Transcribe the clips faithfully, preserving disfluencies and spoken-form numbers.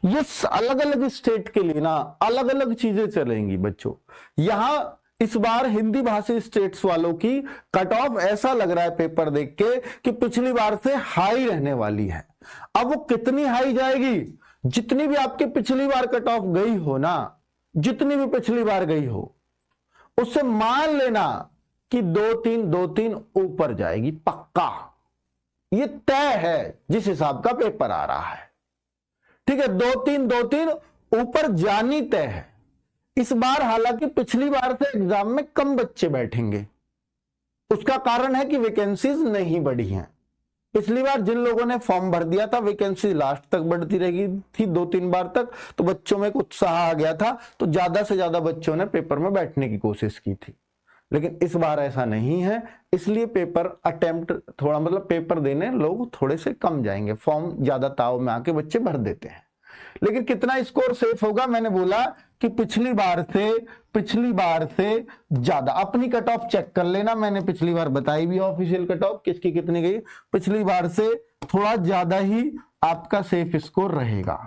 ये अलग अलग स्टेट के लिए ना अलग अलग चीजें चलेंगी बच्चों। यहां इस बार हिंदी भाषी स्टेट्स वालों की कट ऑफ ऐसा लग रहा है पेपर देख के कि पिछली बार से हाई रहने वाली है। अब वो कितनी हाई जाएगी, जितनी भी आपके पिछली बार कट ऑफ गई हो ना, जितनी भी पिछली बार गई हो, उससे मान लेना कि दो तीन दो तीन ऊपर जाएगी पक्का। ये तय है जिस हिसाब का पेपर आ रहा है, ठीक है। दो तीन दो तीन ऊपर जानी तय है। इस बार हालांकि पिछली बार से एग्जाम में कम बच्चे बैठेंगे, उसका कारण है कि वैकेंसीज नहीं बढ़ी हैं। पिछली बार जिन लोगों ने फॉर्म भर दिया था वैकेंसी लास्ट तक बढ़ती रही थी, दो तीन बार तक, तो बच्चों में एक उत्साह आ गया था, तो ज्यादा से ज्यादा बच्चों ने पेपर में बैठने की कोशिश की थी। लेकिन इस बार ऐसा नहीं है, इसलिए पेपर अटेम्प्ट थोड़ा मतलब पेपर देने लोग थोड़े से कम जाएंगे, फॉर्म ज्यादा ताव में आके बच्चे भर देते हैं। लेकिन कितना स्कोर सेफ होगा, मैंने बोला कि पिछली बार से पिछली बार से ज्यादा। अपनी कट ऑफ चेक कर लेना, मैंने पिछली बार बताई भी ऑफिशियल कट ऑफ किसकी कितनी गई, पिछली बार से थोड़ा ज्यादा ही आपका सेफ स्कोर रहेगा।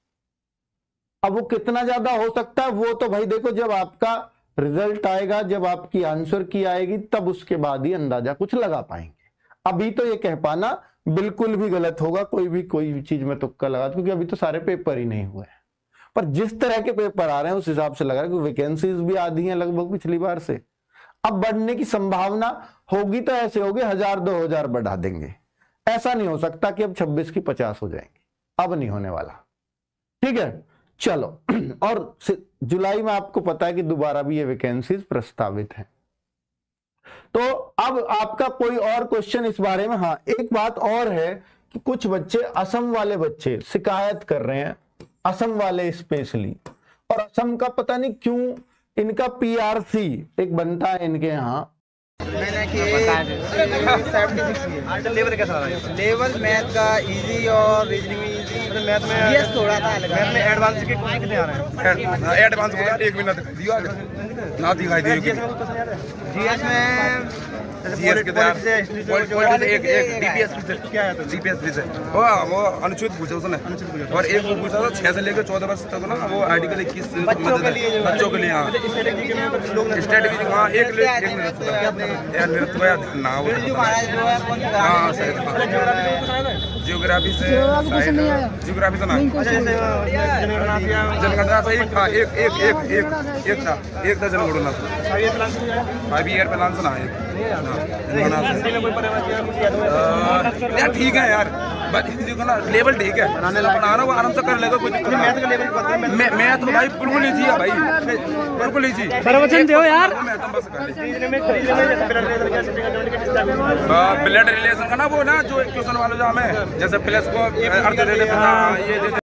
अब वो कितना ज्यादा हो सकता है वो तो भाई देखो, जब आपका रिजल्ट आएगा, जब आपकी आंसर की आएगी, तब उसके बाद ही अंदाजा कुछ लगा पाएंगे। अभी तो ये कह पाना बिल्कुल भी गलत होगा, कोई भी कोई भी चीज में तुक्का लगा, क्योंकि अभी तो सारे पेपर ही नहीं हुए हैं। पर जिस तरह के पेपर आ रहे हैं उस हिसाब से लग रहा है कि वैकेंसीज भी आधी हैं लगभग पिछली बार से। अब बढ़ने की संभावना होगी तो ऐसे होगी हजार दो हजार बढ़ा देंगे, ऐसा नहीं हो सकता कि अब छब्बीस की पचास हो जाएंगे, अब नहीं होने वाला, ठीक है। चलो, और जुलाई में आपको पता है कि दोबारा भी ये वैकेंसीज प्रस्तावित है। तो अब आपका कोई और क्वेश्चन इस बारे में? हाँ, एक बात और है कि कुछ बच्चे, असम वाले बच्चे शिकायत कर रहे हैं, असम वाले स्पेशली, और असम का पता नहीं क्यों इनका पीआरसी एक बनता है इनके यहाँ, लेवल कैसा रहा है? लेवल मैथ का इजी और रीजनिंग में इजी, मैथ में यस थोड़ा सा अलग है। मैथ में एडवांस के क्वेश्चन कितने आ रहे हैं? एडवांस को यार एक मिनट दिया ना दिखाई दे। जीएस में जीएस के द्वारा पॉलिटिक्स एक एक डीपीएस से क्या है? तो डीपीएस से वो वो अनुच्छेद पूछा उसने, और एक वो पूछा था छह से लेकर चौदह वर्ष तक ना, वो आर्टिकल इक्कीस बच्चों के लिए, बच्चों के लिए। हाँ, स्ट्रेटजी, हाँ, एक ले एक मिनट यार नृत्य याद ना हो। हाँ सर, जियोग्राफी से जियोग्राफी से ना, जनगणना से एक था, एक एक एक एक एक था, एक था जनगणना से, फाइव ईयर प्लान से ना एक यार, ठीक है यार, ना लेवल ठीक है, बनाना वो आराम से कर लेगा, कुछ मैथ का लेवल मैं मैं तो भाई बिल्कुल नहीं थी भाई, बिल्कुल नहीं थी। प्रवचन दो यार, ब्लड रिलेशन का ना वो ना, जो क्वेश्चन वाला जो हमें जैसे प्लस को अर्थ दे देते, ये